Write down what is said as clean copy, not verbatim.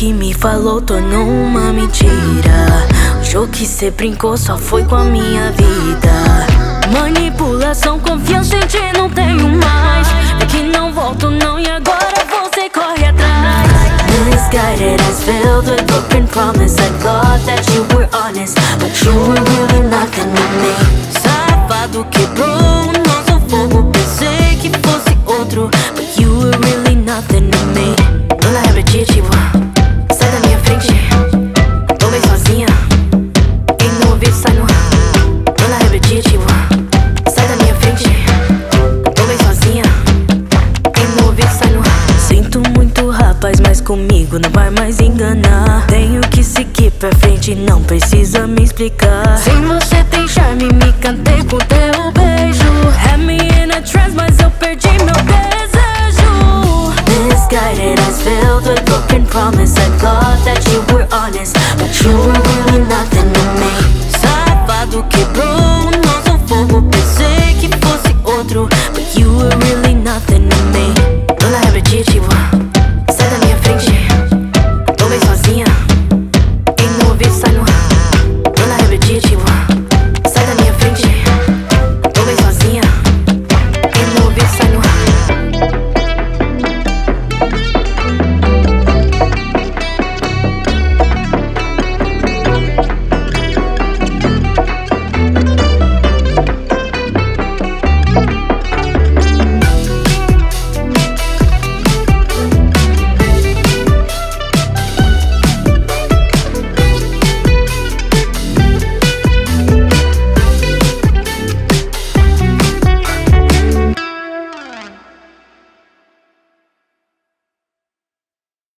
que me falou tornou uma mentira. O jogo que cê brincou só foi com a minha vida. Manipulação, confiança em ti não tenho mais. É que não volto não e agora você corre atrás. Misguided as filled with broken promise. I thought that you were honest, but you were really nothing to me. Safado quebrou o nosso fogo, pensei que fosse outro, but you were really nothing to me. Não é repetitivo, sai da minha frente. Tô bem sozinha, quem não ouviu sai no. Não é repetitivo, sai da minha frente. Tô bem sozinha, quem não ouviu sai no. Sinto muito, rapaz, mas comigo não vai mais enganar. Tenho que seguir pra frente, não precisa me explicar. Sem você tem charme, me cantei com teu